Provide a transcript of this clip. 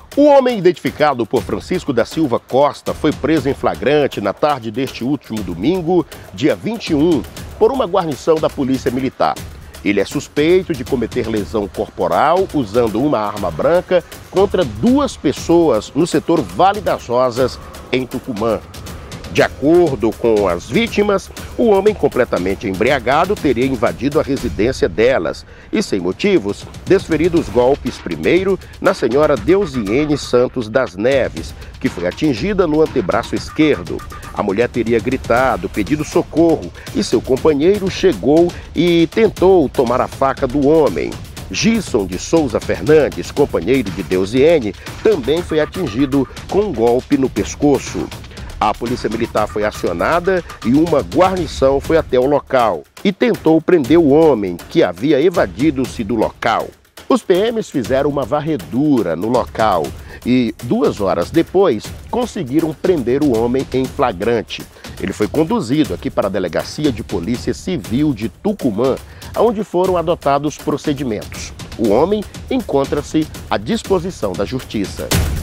O homem identificado por Francisco da Silva Costa foi preso em flagrante na tarde deste último domingo, dia 21, por uma guarnição da Polícia Militar. Ele é suspeito de cometer lesão corporal usando uma arma branca contra 2 pessoas no setor Vale das Rosas, em Tucumã. De acordo com as vítimas, o homem completamente embriagado teria invadido a residência delas e, sem motivos, desferido os golpes primeiro na senhora Deusiene Santos das Neves, que foi atingida no antebraço esquerdo. A mulher teria gritado, pedido socorro e seu companheiro chegou e tentou tomar a faca do homem. Gisson de Souza Fernandes, companheiro de Deusiene, também foi atingido com um golpe no pescoço. A Polícia Militar foi acionada e uma guarnição foi até o local e tentou prender o homem, que havia evadido-se do local. Os PMs fizeram uma varredura no local e 2 horas depois conseguiram prender o homem em flagrante. Ele foi conduzido aqui para a Delegacia de Polícia Civil de Tucumã, onde foram adotados procedimentos. O homem encontra-se à disposição da Justiça.